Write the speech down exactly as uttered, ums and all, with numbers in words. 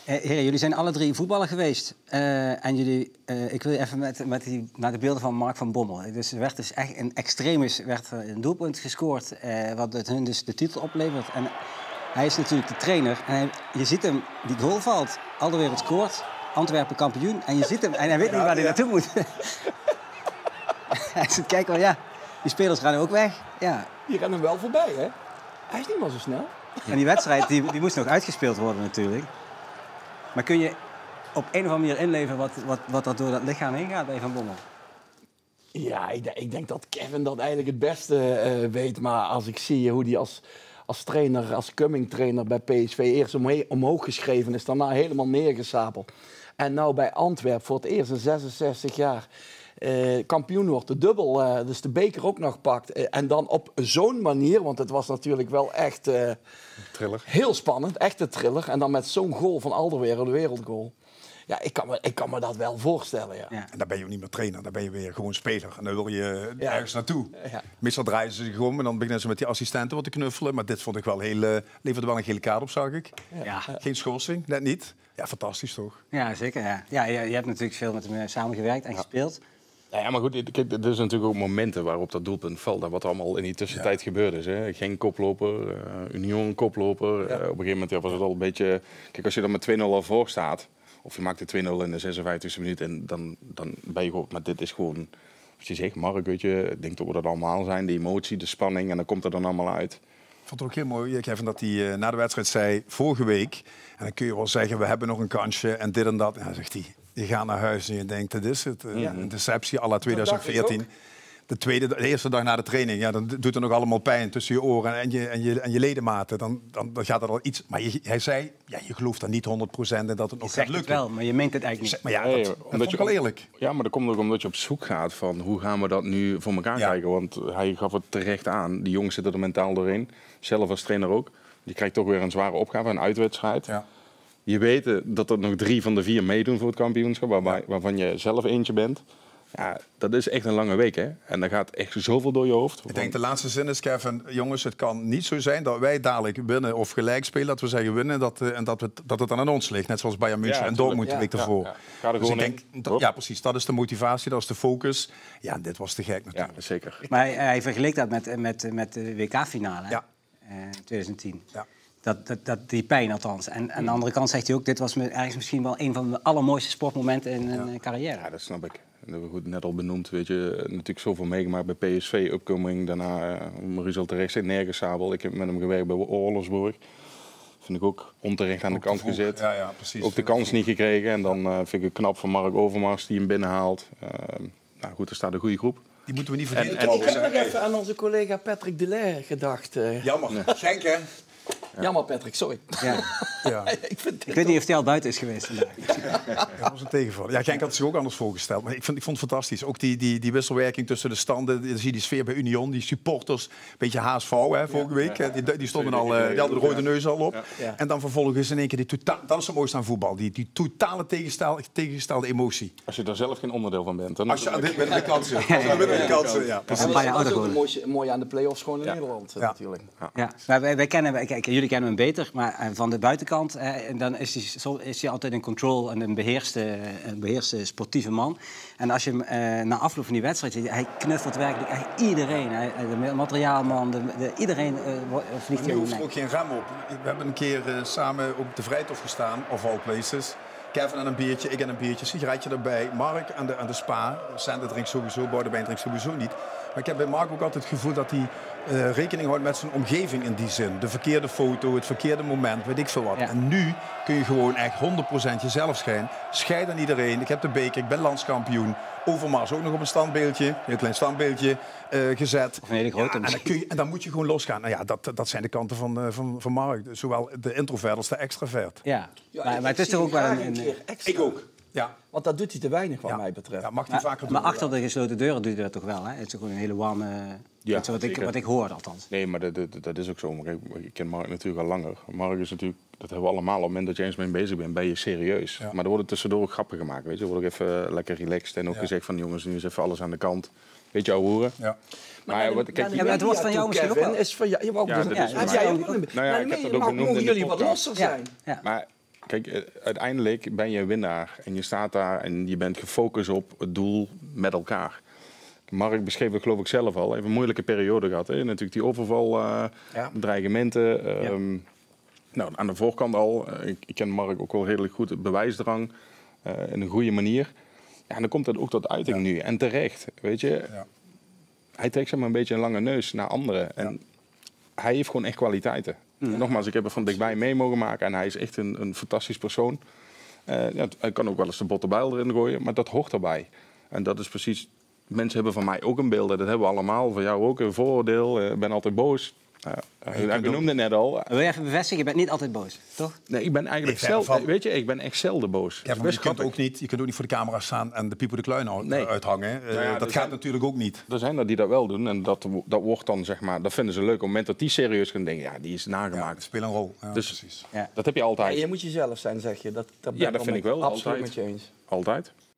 Heren, jullie zijn alle drie voetballer geweest. Uh, en jullie, uh, ik wil even met, met die, naar de beelden van Mark van Bommel. Dus er werd dus echt een extremis werd een doelpunt gescoord, uh, wat het hun dus de titel oplevert. En hij is natuurlijk de trainer. En hij, je ziet hem, die goal valt, Alderweireld scoort, Antwerpen kampioen. En je ziet hem, en hij weet niet waar hij naartoe moet. Hij zit kijken, wel, ja, die spelers gaan ook weg. Ja. Die rennen hem wel voorbij, hè? Hij is niet meer zo snel. En die wedstrijd die, die moest nog uitgespeeld worden natuurlijk. Maar kun je op een of andere manier inleven wat, wat, wat er door dat lichaam heen gaat bij Van Bommel? Ja, ik, ik denk dat Kevin dat eigenlijk het beste uh, weet. Maar als ik zie hoe hij als, als trainer, als coming trainer bij P S V eerst omhe- omhoog geschreven is, daarna helemaal neergesapeld. En nou bij Antwerpen voor het eerst in zesenzestig jaar uh, kampioen wordt, de dubbel, uh, dus de beker ook nog pakt. Uh, en dan op zo'n manier, want het was natuurlijk wel echt uh, Triller. Heel spannend, echt een thriller. En dan met zo'n goal van Alderweireld, de wereldgoal. Ja, ik kan, me, ik kan me dat wel voorstellen, ja. ja. En dan ben je ook niet meer trainer, dan ben je weer gewoon speler. En dan wil je ja. ergens naartoe. Ja. Meestal draaien ze zich om en dan beginnen ze met die assistenten wat te knuffelen. Maar dit vond ik wel heel... Uh, leverde wel een gele kaart op, zag ik. Ja. Geen schorsing, net niet. Ja, fantastisch toch? Ja, zeker. Ja. Ja, je, je hebt natuurlijk veel met hem samengewerkt en ja. gespeeld. Ja, maar goed, kijk, er zijn natuurlijk ook momenten waarop dat doelpunt valt. En wat er allemaal in die tussentijd ja. gebeurd is. Hè. Geen koploper, uh, Union koploper. Ja. Uh, op een gegeven moment ja, was het al een beetje... Kijk, als je dan met twee nul al voor staat... Of je maakt de twee nul in de zesenvijftigste minuut en dan, dan ben je gewoon... Maar dit is gewoon, wat je zegt, Mark, weet je, ik denk dat we dat allemaal zijn. De emotie, de spanning en dan komt er dan allemaal uit. Ik vond het ook heel mooi, Kevin, dat hij uh, na de wedstrijd zei, vorige week... En dan kun je wel zeggen, we hebben nog een kansje en dit en dat. En dan zegt hij, je gaat naar huis en je denkt, dit is het. Uh, ja. Een deceptie à la twintig veertien. De, tweede, de eerste dag na de training, ja, dan doet het nog allemaal pijn tussen je oren en je, en je, en je ledematen. Dan, dan, dan gaat er al iets... Maar je, hij zei, ja, je gelooft er niet honderd procent in dat het nog gaat lukken. Het wel, maar je meent het eigenlijk niet. Maar ja, dat, nee, dat vond ik wel eerlijk. Ja, maar dat komt ook omdat je op zoek gaat van hoe gaan we dat nu voor elkaar ja. krijgen. Want hij gaf het terecht aan, die jongens zitten er mentaal doorheen. Zelf als trainer ook. Die krijgt toch weer een zware opgave, een uitwedstrijd. Ja. Je weet dat er nog drie van de vier meedoen voor het kampioenschap, waarbij, ja. waarvan je zelf eentje bent. Ja, dat is echt een lange week, hè? En dan gaat echt zoveel door je hoofd. Ik denk de laatste zin is, Kevin, jongens, het kan niet zo zijn dat wij dadelijk winnen of gelijk spelen, dat we zeggen winnen dat, uh, en dat, we, dat het dan aan ons ligt. Net zoals Bayern München ja, en Dortmund de ja, week ervoor. Ja, ja. Dus ik denk, dat, ja, precies, dat is de motivatie, dat is de focus. Ja, dit was te gek natuurlijk. Ja, zeker. Maar hij, hij vergeleek dat met, met, met de W K-finale ja. uh, twintig tien. Ja. Dat, dat, dat, die pijn althans. En, en aan de andere kant zegt hij ook, dit was ergens misschien wel een van de allermooiste sportmomenten in een ja. carrière. Ja, dat snap ik. Dat hebben we goed net al benoemd, weet je, natuurlijk zoveel meegemaakt bij P S V, upcoming, daarna uh, Maurice al terecht zit, nergensabel. Ik heb met hem gewerkt bij Oorlogsburg. Vind ik ook onterecht aan ook de kant gezet. Ja, ja, precies. Ook de kans niet gekregen en dan uh, vind ik het knap van Mark Overmars die hem binnenhaalt. Uh, nou goed, er staat een goede groep. Die moeten we niet vergeten. En, en, ik heb nog even aan onze collega Patrick Delair gedacht. Uh. Jammer, nee. Schenken. Ja. Jammer, Patrick, sorry. Ja. Ja. ik, vind ik weet niet of hij al buiten is geweest vandaag. Ja, dat was een tegenvaller. Ja, Genk had zich ook anders voorgesteld. Maar ik vond, ik vond het fantastisch. Ook die, die, die wisselwerking tussen de standen. Dan zie je die sfeer bij Union. Die supporters. Een beetje H S V, hè, vorige week. Ja. Die, die stonden al, uh, die hadden de rode neus al op. Ja. Ja. En dan vervolgens in één keer die totaal... Dat is het mooiste aan voetbal. Die, die totale tegengestelde, tegengestelde emotie. Als je daar zelf geen onderdeel van bent. Dan Als je aan dit met de kansen. Als je met de kansen, ja. Dat is ook een mooi, mooi aan de play-offs gewoon in ja. Nederland ja. natuurlijk. Ja. Ja. Maar wij, wij kennen, wij, kijk, jullie kennen hem beter, maar van de buitenkant eh, dan is hij, is hij altijd een control en een beheerste, een beheerste sportieve man. En als je hem eh, na afloop van die wedstrijd ziet, hij knuffelt werkelijk echt iedereen. Hij, de materiaalman, de, de, iedereen uh, vliegt hier. Nu hoeft er ook geen rem op. We hebben een keer uh, samen op de Vrijthof gestaan, of all places. Kevin en een biertje, ik en een biertje, sigaretje erbij. Mark aan de, aan de spa. Sander drinkt sowieso, Boudewijn drinkt sowieso niet. Maar ik heb bij Mark ook altijd het gevoel dat hij uh, rekening houdt met zijn omgeving in die zin. De verkeerde foto, het verkeerde moment, weet ik veel wat. Ja. En nu kun je gewoon echt honderd procent jezelf schijnen. Scheid aan iedereen. Ik heb de beker, ik ben landskampioen. Overmars ook nog op een standbeeldje, een heel klein standbeeldje uh, gezet. Of een hele grote ja, en, dan kun je, en dan moet je gewoon losgaan. Nou ja, dat, dat zijn de kanten van, uh, van, van Mark. Zowel de introvert als de extravert. Ja, ja maar, maar het is toch ook wel een... een keer extra. Ik ook. Ja. Want dat doet hij te weinig wat ja. mij betreft. Ja, mag hij maar, vaker doen. Maar achter de gesloten deuren doet hij dat toch wel, hè? Het is gewoon een hele warme... Ja, wat, ik, wat ik hoor althans. Nee, maar dat, dat, dat is ook zo. Maar ik, ik ken Mark natuurlijk al langer. Mark is natuurlijk, dat hebben we allemaal, op het moment dat je eens mee bezig bent, ben je serieus. Ja. Maar er worden tussendoor ook grappen gemaakt, weet je. Er wordt ook even lekker relaxed en ook ja. gezegd van jongens, nu is even alles aan de kant. Beetje ouwe hoeren. Ja. Maar, maar, wat, kijk, ja, maar het wordt van jou misschien ook wel. Is van jou, je wou ja, ook dat ja, is ja, jij ook wel. Nou ja, ik heb dat ook benoemd mogen in jullie de wat losser zijn. Ja. Maar kijk, uiteindelijk ben je een winnaar. En je staat daar en je bent gefocust op het doel met elkaar. Mark beschreef het geloof ik zelf al. Hij heeft een moeilijke periode gehad. Hè? Natuurlijk die overval, uh, ja. dreigementen. Uh, ja. Nou, aan de voorkant al. Uh, ik, ik ken Mark ook wel redelijk goed. Het bewijsdrang. Uh, in een goede manier. Ja, en dan komt dat ook tot uiting ja. nu. En terecht, weet je. Ja. Hij trekt zeg maar een beetje een lange neus naar anderen. En ja. hij heeft gewoon echt kwaliteiten. Ja. Nogmaals, ik heb er van dichtbij mee mogen maken. En hij is echt een, een fantastisch persoon. Uh, ja, hij kan ook wel eens de botte bijl erin gooien. Maar dat hoort erbij. En dat is precies... Mensen hebben van mij ook een beeld. Dat hebben we allemaal. Van jou ook een vooroordeel. Ik ben altijd boos. Uh, hij benoemde het net al. Wil je even bevestigen? Je bent niet altijd boos, toch? Nee, ik ben eigenlijk zelden. Weet je, ik ben echt zelden boos. Ja, je, kunt ook niet, je kunt ook niet voor de camera staan en de Pieper de Kluin uit, nee. uithangen. Uh, ja, dat gaat zijn, natuurlijk ook niet. Er zijn er die dat wel doen. En dat, dat wordt dan, zeg maar, dat vinden ze leuk. Op het moment dat die serieus gaan denken, ja, die is nagemaakt. Ja, dat speelt een rol. Ja, dus precies. Ja. Dat heb je altijd. Ja, je moet jezelf zijn, zeg je. Dat, dat ja, dat vind ik wel. Absoluut Altijd. met je eens. Altijd.